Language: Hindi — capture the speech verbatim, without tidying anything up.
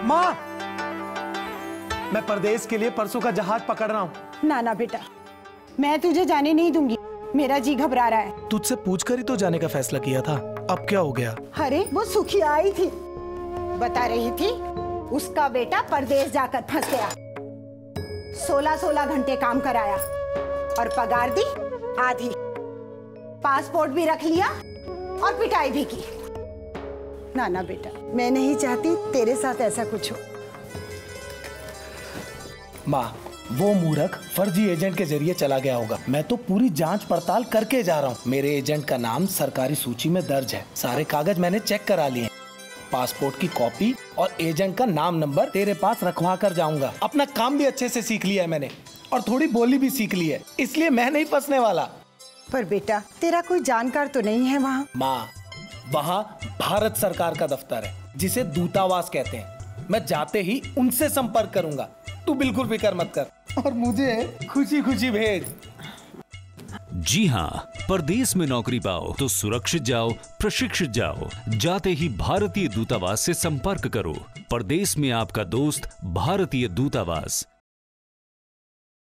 माँ, मैं परदेश के लिए परसों का जहाज पकड़ रहा हूँ। ना ना बेटा, मैं तुझे जाने नहीं दूंगी, मेरा जी घबरा रहा है। तुझसे पूछकर ही तो जाने का फैसला किया था, अब क्या हो गया? अरे वो सुखी आई थी, बता रही थी उसका बेटा परदेश जाकर फंस गया। सोलह सोलह घंटे काम कराया और पगार दी आधी, पासपोर्ट भी रख लिया और पिटाई भी की। ना ना बेटा, मैं नहीं चाहती तेरे साथ ऐसा कुछ हो। माँ, वो मूर्ख फर्जी एजेंट के जरिए चला गया होगा। मैं तो पूरी जांच पड़ताल करके जा रहा हूँ। मेरे एजेंट का नाम सरकारी सूची में दर्ज है, सारे कागज मैंने चेक करा लिए। पासपोर्ट की कॉपी और एजेंट का नाम नंबर तेरे पास रखवा कर जाऊंगा। अपना काम भी अच्छे से सीख लिया है मैंने और थोड़ी बोली भी सीख ली है, इसलिए मैं नहीं फंसने वाला। पर बेटा, तेरा कोई जानकार तो नहीं है वहाँ? माँ, वहाँ भारत सरकार का दफ्तर है जिसे दूतावास कहते हैं। मैं जाते ही उनसे संपर्क करूंगा, तू बिल्कुल फिक्र मत कर और मुझे खुशी खुशी भेज। जी हाँ, परदेश में नौकरी पाओ तो सुरक्षित जाओ, प्रशिक्षित जाओ। जाते ही भारतीय दूतावास से संपर्क करो। परदेश में आपका दोस्त भारतीय दूतावास।